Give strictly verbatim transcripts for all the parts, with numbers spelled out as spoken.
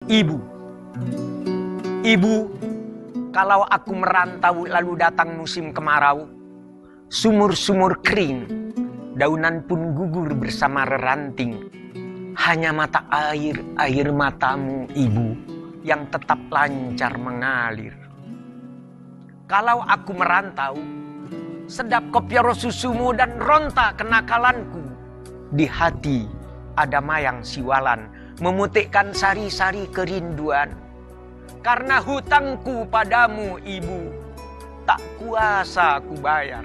Ibu, Ibu, kalau aku merantau lalu datang musim kemarau, sumur-sumur kering, daunan pun gugur bersama reranting. Hanya mata air, air matamu, Ibu, yang tetap lancar mengalir. Kalau aku merantau, sedap kopioro susumu dan ronta kenakalanku. Di hati ada mayang siwalan, memutikkan sari-sari kerinduan. Karena hutangku padamu, Ibu, tak kuasa ku bayar.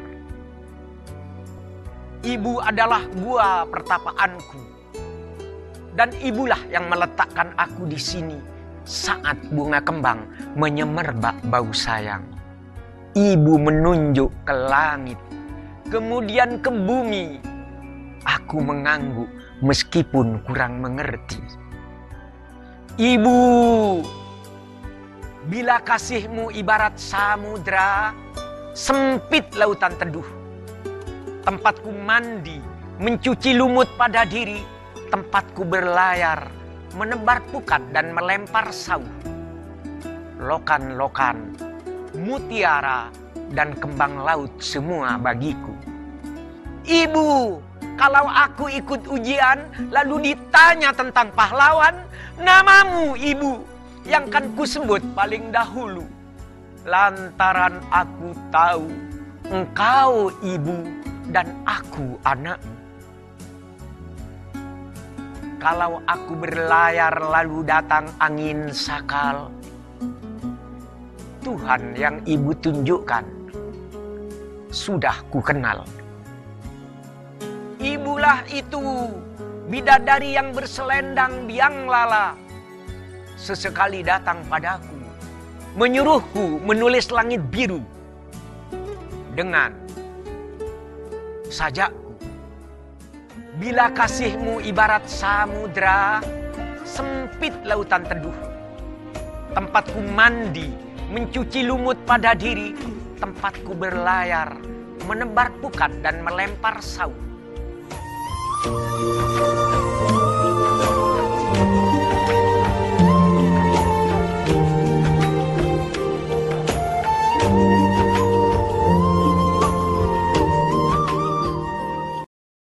Ibu adalah gua pertapaanku. Dan ibulah yang meletakkan aku di sini saat bunga kembang menyemerbak bau sayang. Ibu menunjuk ke langit, kemudian ke bumi. Aku mengangguk meskipun kurang mengerti. Ibu, bila kasihmu ibarat samudra, sempit lautan teduh. Tempatku mandi, mencuci lumut pada diri. Tempatku berlayar, menebar pukat dan melempar sauh. Lokan-lokan, mutiara, dan kembang laut semua bagiku. Ibu, kalau aku ikut ujian, lalu ditanya tentang pahlawan, namamu, Ibu, yang kan ku sebut paling dahulu. Lantaran aku tahu, engkau Ibu dan aku anakmu. Kalau aku berlayar lalu datang angin sakal, Tuhan yang Ibu tunjukkan, sudah ku kenal. Ibulah itu, bidadari yang berselendang biang lala. Sesekali datang padaku, menyuruhku menulis langit biru. Dengan sajakku, bila kasihmu ibarat samudra, sempit lautan teduh. Tempatku mandi, mencuci lumut pada diri. Tempatku berlayar, menebar pukat dan melempar sauh.